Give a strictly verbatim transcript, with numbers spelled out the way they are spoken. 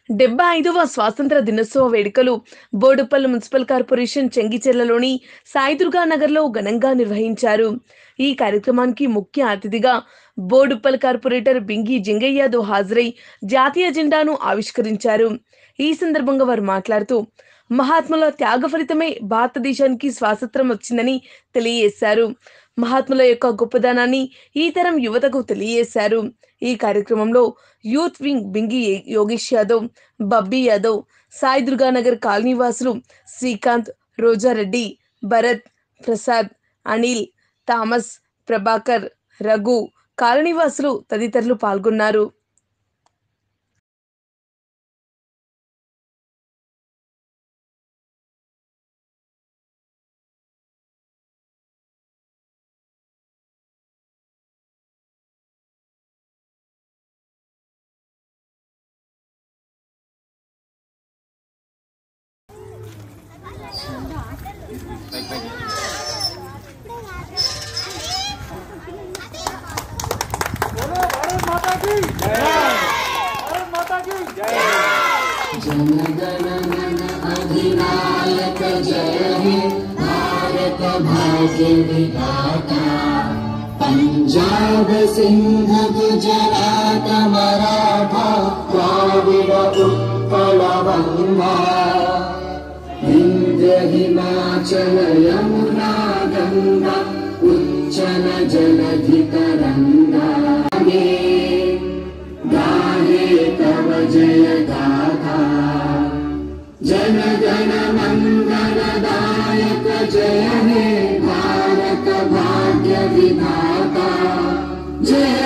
డెబ్బై ఐదవ స్వాతంత్ర దినోత్సవ వేడుకలు బోడుప్పల్ మున్సిపల్ కార్పొరేషన్ చెంగిచెర్లలోని సాయిదుర్గా నగర్లో ఘనంగా నిర్వహించారు. ఈ కార్యక్రమానికి ముఖ్య అతిథిగా బోడుప్పల్ కార్పొరేటర్ బింగి జింగయ్య యాదవ్ హాజరై జాతీయ జెండాను ఆవిష్కరించారు. ఈ సందర్భంగా వారు మాట్లాడుతూ మహాత్ముల త్యాగ ఫలితమే భారతదేశానికి స్వాతంత్రం వచ్చిందని తెలియజేశారు. మహాత్ముల యొక్క గొప్పదనాన్ని ఈ తరం యువతకు తెలియజేశారు. ఈ కార్యక్రమంలో youth wing Bingi Yogesh Yadav, Babbi Yadav, Sai Durganagar colony వాసులు శ్రీకాంత్, రోజారెడ్డి, భరత్, ప్రసాద్, అనిల్, థామస్, ప్రభాకర్, రఘు, కాలనీ వాసులు తదితరులు పాల్గొన్నారు. भारत माता की जय। भारत माता की जय। जन गण मन अधिनायक जय हे भारत भाग्य विधाता। पंजाब सिंध गुजरात मराठा द्राविड़ उत्कल बंगा। विंध्य हिमाचल यमुना गंगा उच्चल जलधि तरंगा। गाहे तव जय गाथा। जन गण मंगलदायक जय हे भारत भाग्य विधाता। जय